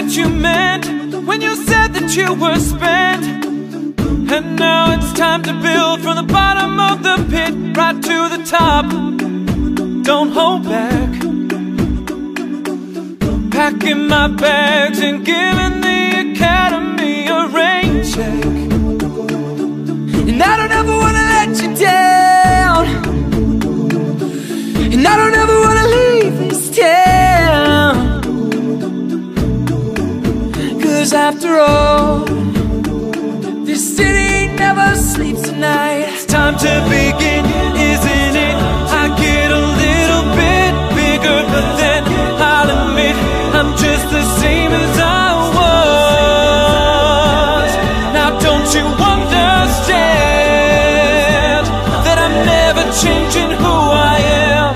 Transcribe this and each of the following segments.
what you meant when you said that you were spent. And now it's time to build from the bottom of the pit right to the top. Don't hold back. Packing my bags and giving the academy a rain check. And I don't ever wanna let you down, and I don't ever wanna leave this town. 'Cause after all, this city never sleeps tonight. It's time to begin, isn't it? I get a little bit bigger, but then I'll admit I'm just the same as I was. Now don't you understand that I'm never changing who I am?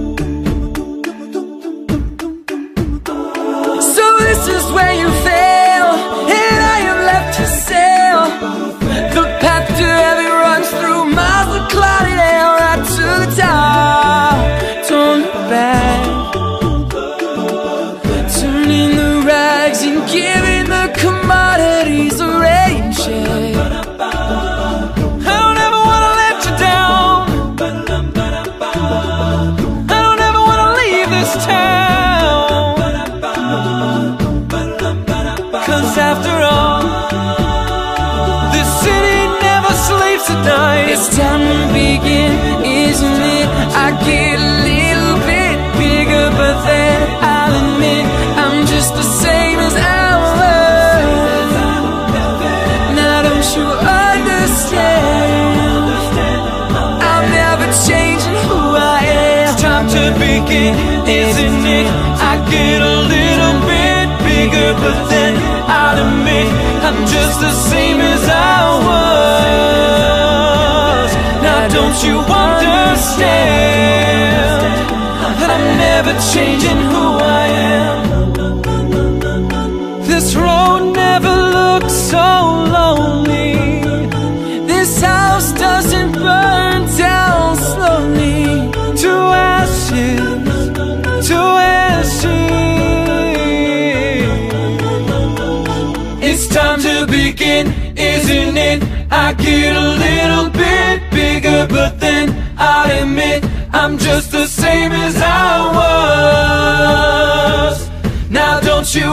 So this is where you fail, and I am left to sail. The path to heaven runs through miles of clouded air right to the top. Don't look back. Turning the rags and giving the commodities a rain check. I don't ever wanna let you down. I don't ever wanna leave this town. 'Cause after all, this city never sleeps at night. It's time to begin, isn't it? I get a little bit bigger, but then I'll admit I'm just the same as I was. Now don't you understand? I'm never changing who I am. It's time to begin, isn't it? I get a little bit bigger, but then I'll admit I'm just the same as I was. Now don't you understand that I'm never changing who I am? This road never looked so lonely. This house doesn't burn down slowly to ashes, to ashes. It's time to begin, isn't it? I get a little bit bigger, but then I'll admit I'm just the same as I was. Now don't you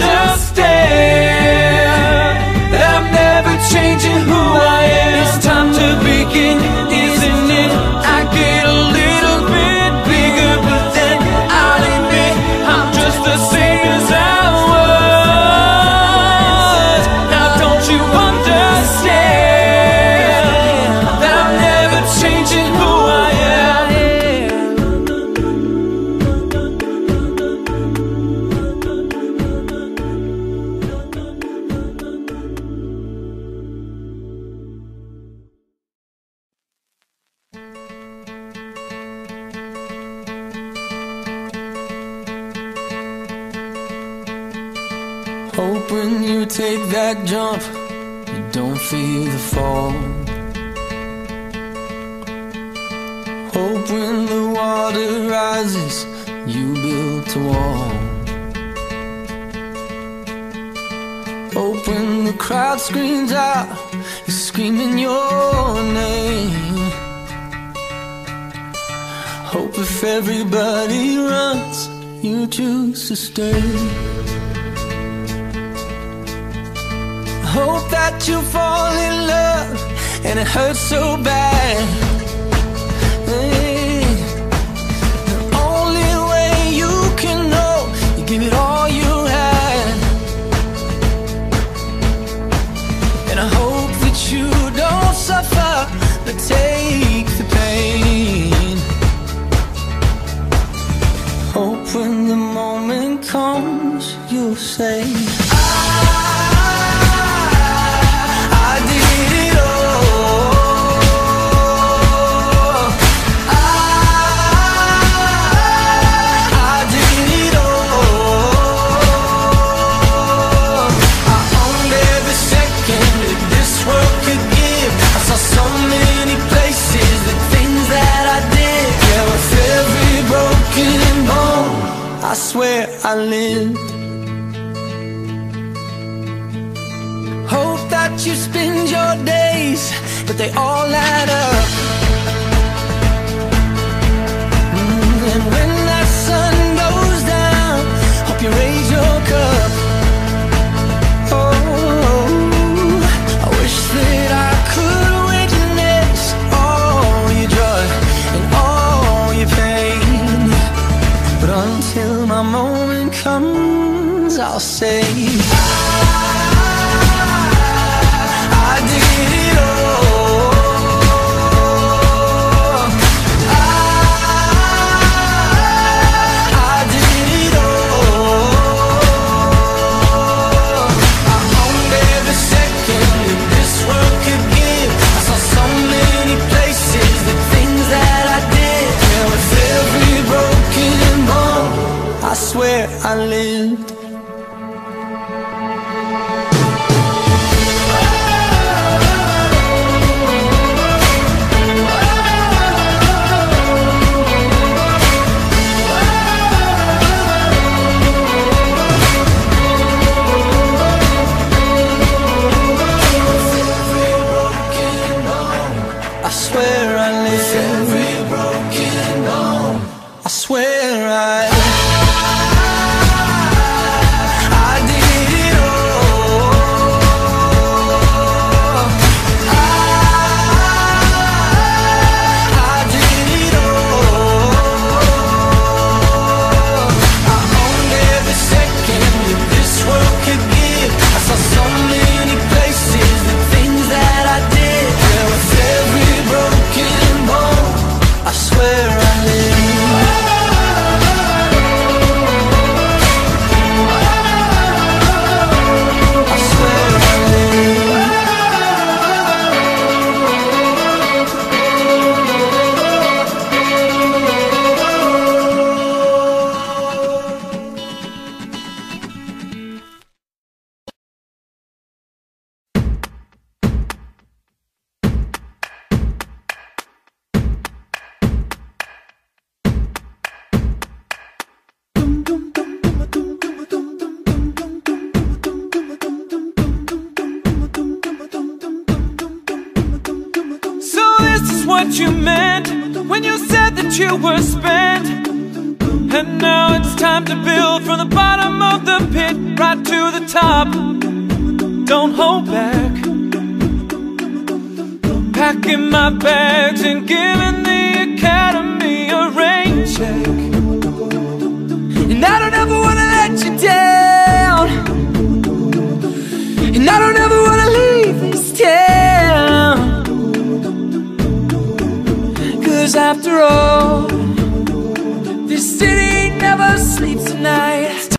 understand that I'm never changing who I am? It's time to begin, isn't it? I get a little bit bigger, but then I'll admit I'm just the same as I was. Now don't you understand that I'm never changing who I am? Hope when you take that jump, you don't feel the fall. Hope when the water rises, you build a wall. Hope when the crowd screams out, you're screaming your name. Hope if everybody runs, you choose to stay. Hope that you fall in love and it hurts so bad. Hey, the only way you can know, you give it all you had. And I hope that you don't suffer, but take the pain. Hope when the moment comes, you'll say, I did it all. I did it all. I owned every second that this world could give. I saw so many places, the things that I did. Yeah, with every broken bone, I swear I lived. what you spend your days, but they all add up. And when that sun goes down, hope you raise your cup. Oh, I wish that I could witness all your joy and all your pain, but until my moment comes, I'll say I did it all. I did it all. I owned every second that this world could give. I saw so many places, the things that I did. Yeah, with every broken bone, I swear I lived. What you meant when you said that you were spent, and now it's time to build from the bottom of the pit right to the top. Don't hold back. Packing my bags and giving the academy a rain check, and I don't ever wanna let you down, and I don't ever wanna leave this town. 'Cause after all, this city never sleeps at night.